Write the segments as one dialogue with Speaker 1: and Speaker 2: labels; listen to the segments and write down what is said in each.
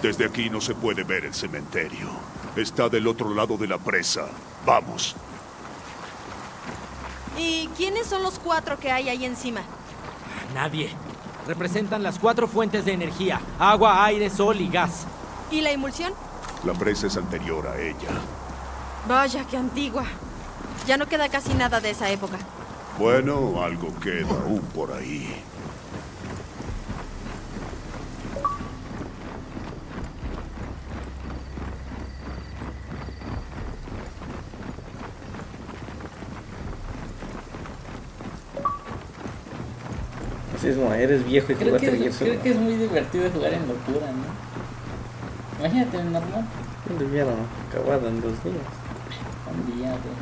Speaker 1: Desde aquí no se puede ver el cementerio. Está del otro lado de la presa. Vamos.
Speaker 2: ¿Y quiénes son los 4 que hay ahí encima?
Speaker 3: Nadie. Representan las 4 fuentes de energía: agua, aire, sol y gas.
Speaker 2: ¿Y la emulsión?
Speaker 1: La presa es anterior a ella.
Speaker 2: Vaya, qué antigua. Ya no queda casi nada de esa época.
Speaker 1: Bueno, algo queda aún por ahí.
Speaker 4: Sí, es como, eres viejo y
Speaker 5: Creo
Speaker 4: jugaste
Speaker 5: que,
Speaker 4: Gears of War.
Speaker 5: creo que es muy divertido jugar en locura, ¿no? Imagínate en normal.
Speaker 4: Un invierno acabado en 2 días.
Speaker 5: Un día, güey.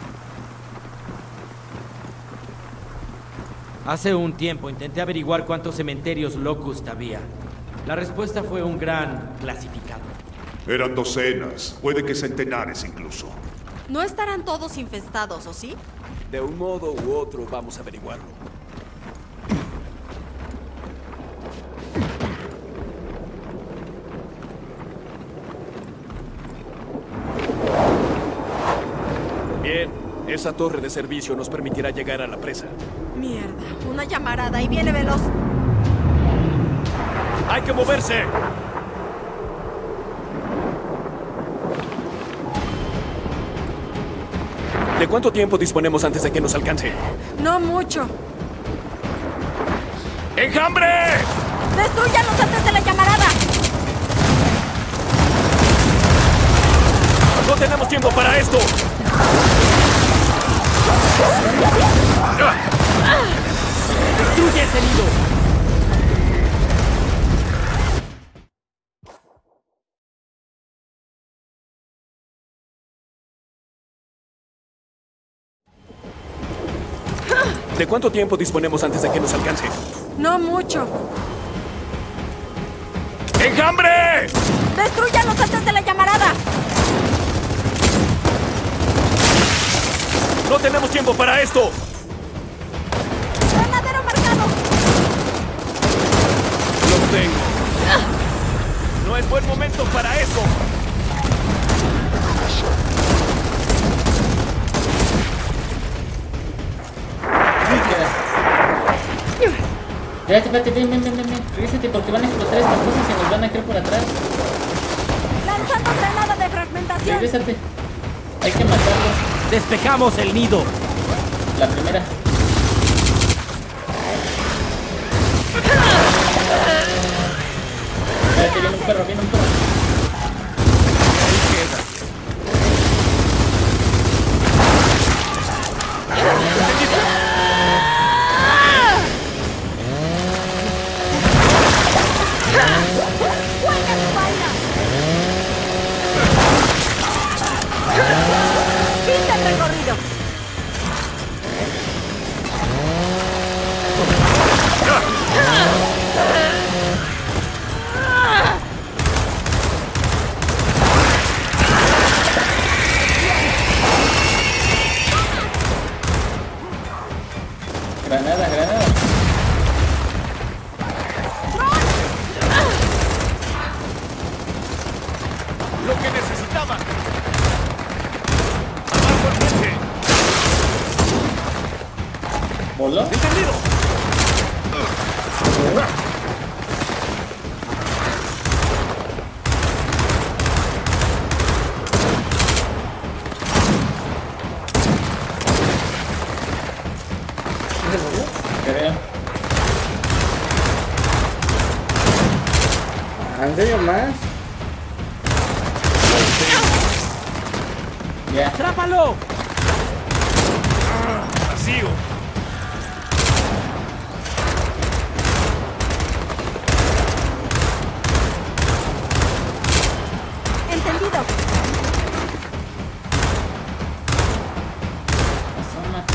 Speaker 3: Hace un tiempo intenté averiguar cuántos cementerios Locust había. La respuesta fue un gran clasificado.
Speaker 1: Eran docenas, puede que centenares incluso.
Speaker 2: No estarán todos infestados, ¿o sí?
Speaker 6: De un modo u otro vamos a averiguarlo. Bien, esa torre de servicio nos permitirá llegar a la presa.
Speaker 2: Mierda, una llamarada y viene veloz.
Speaker 6: ¡Hay que moverse! ¿De cuánto tiempo disponemos antes de que nos alcance?
Speaker 2: No mucho.
Speaker 6: ¡Enjambre!
Speaker 2: ¡Destruyanos antes de la llamarada!
Speaker 6: ¡No tenemos tiempo para esto!
Speaker 3: ¡Destruye ese nido!
Speaker 6: ¿De cuánto tiempo disponemos antes de que nos alcance?
Speaker 2: No mucho.
Speaker 6: ¡Enjambre!
Speaker 2: ¡Destruyanos antes de la llamarada!
Speaker 6: ¡No tenemos tiempo para esto!
Speaker 2: ¡Granadero marcado!
Speaker 6: ¡Lo tengo! ¡No es buen momento para eso!
Speaker 5: Espérate, ven. Regrésate porque van a explotar estas cosas y nos van a caer por atrás.
Speaker 2: ¡Lanzando granada de fragmentación!
Speaker 5: Regrésate. Hay que matarlos.
Speaker 3: ¡Despejamos el nido!
Speaker 5: La primera. Espérate, viene un perro.
Speaker 6: Ahí queda.
Speaker 2: ¡Cuelga tu vaina! ¡Fin del recorrido!
Speaker 5: Granada.
Speaker 6: ¡Lo que necesitaba! ¡Abajo el frente!
Speaker 5: ¿Voló?
Speaker 6: ¡Entendido!
Speaker 5: Creo.
Speaker 4: ¿En serio más?
Speaker 5: Ya.
Speaker 3: ¡Atrápalo!
Speaker 6: ¡Vacío!
Speaker 2: ¡Entendido!
Speaker 5: Asómate.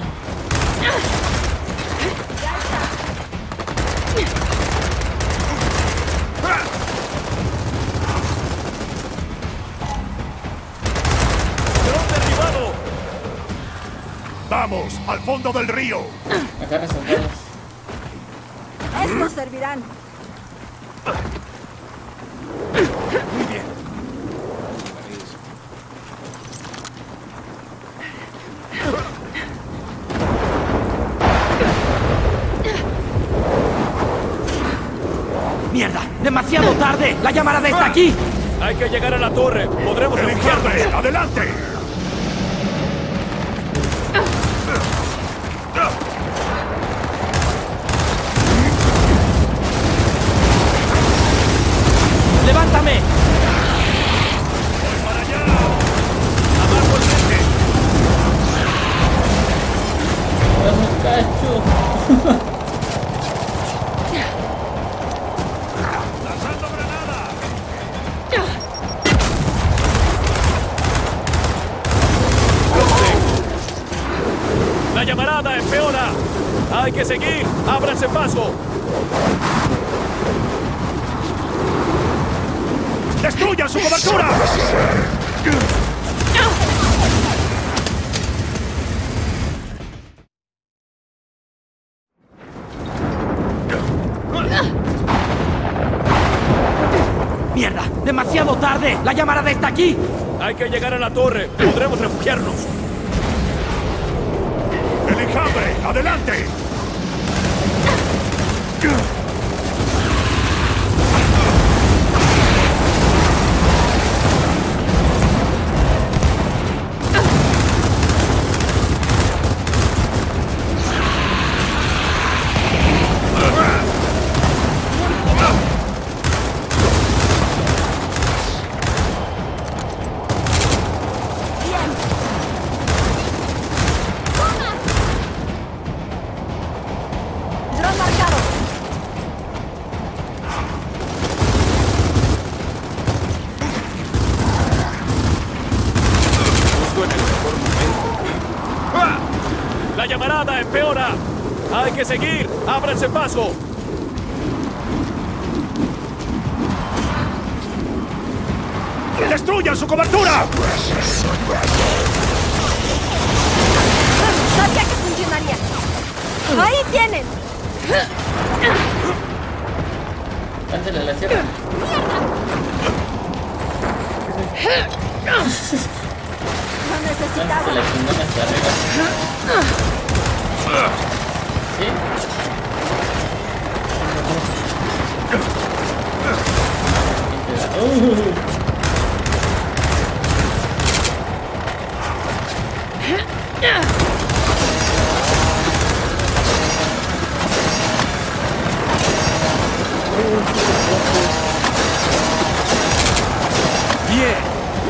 Speaker 6: ¡Dron derribado!
Speaker 1: ¡Vamos! ¡Al fondo del río!
Speaker 5: Agarra soldados.
Speaker 2: Estos servirán.
Speaker 6: Muy bien.
Speaker 3: ¡Mierda! ¡Demasiado tarde! ¡La llamarada está aquí!
Speaker 6: Hay que llegar a la torre. Podremos
Speaker 1: ¡El
Speaker 6: refugiarnos.
Speaker 1: enjambre! ¡Adelante!
Speaker 3: ¡Levántame!
Speaker 6: ¡Para allá! ¡Abajo el frente!
Speaker 5: ¡Vamos, cacho!
Speaker 6: ¡Lanzando granada! ¡La llamarada empeora! ¡Hay que seguir! ¡Ábranse paso!
Speaker 1: ¡Destruyan su cobertura!
Speaker 3: ¡Mierda! ¡Demasiado tarde! ¡La llamarada está aquí!
Speaker 6: Hay que llegar a la torre. Podremos refugiarnos.
Speaker 1: ¡El enjambre! ¡Adelante!
Speaker 2: ¡Dron marcado!
Speaker 6: Justo en el mejor momento. ¡Ah! ¡La llamarada empeora! ¡Hay que seguir! ¡Ábranse paso!
Speaker 1: ¡Destruyan su cobertura!
Speaker 2: Sabía que funcionaría. ¡Ahí tienen!
Speaker 5: Cántale la sierra.
Speaker 2: ¡Lo
Speaker 5: Cántale
Speaker 2: necesitaba!
Speaker 5: la chingona hasta arriba. ¿Sí?
Speaker 6: ¡Bien!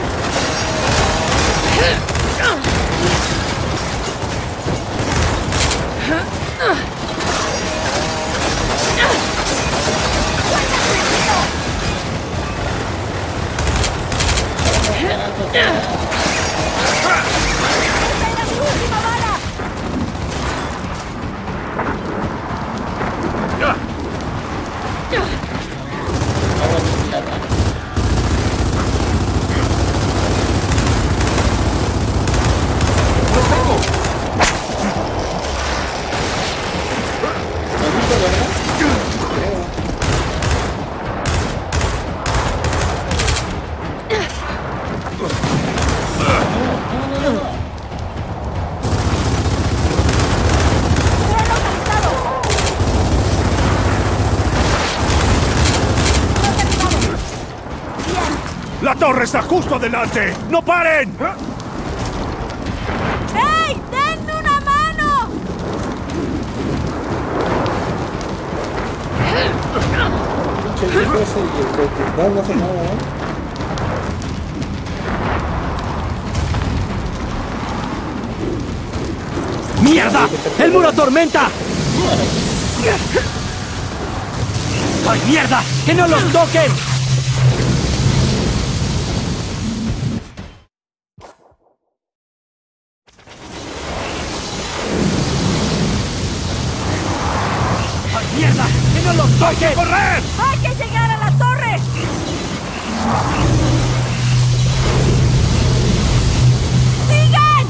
Speaker 2: ¡Última bala!
Speaker 5: Agua destilada.
Speaker 2: ¡Dron localizado! ¡Dron derribado! ¡Bien!
Speaker 1: ¡La torre está justo adelante! ¡No paren!
Speaker 2: ¡Ey! ¡Denme una mano!
Speaker 4: Pinche viejo ese y el capitán no hace nada, ¿no?
Speaker 3: ¡Mierda! ¡El muro tormenta! ¡Ay, mierda! ¡Que no los toquen! ¡Ay, mierda! ¡Que no los toquen!
Speaker 1: ¡Correr!
Speaker 2: ¡Hay que llegar a la torre! ¡Sigan!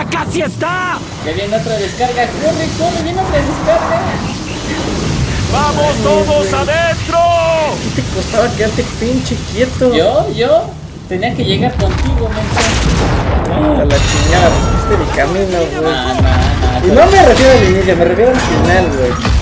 Speaker 3: ¡Ya casi está!
Speaker 5: Ya viene otra descarga. ¡Corre, corre! ¡Viene otra descarga!
Speaker 6: ¡Vamos todos adentro!
Speaker 4: ¿Qué te costaba quedarte pinche quieto?
Speaker 5: Yo tenía que llegar contigo, mensa.
Speaker 4: A la chingada, pusiste mi camino, güey.
Speaker 5: No.
Speaker 4: Y no me refiero al inicio, me refiero al final, güey.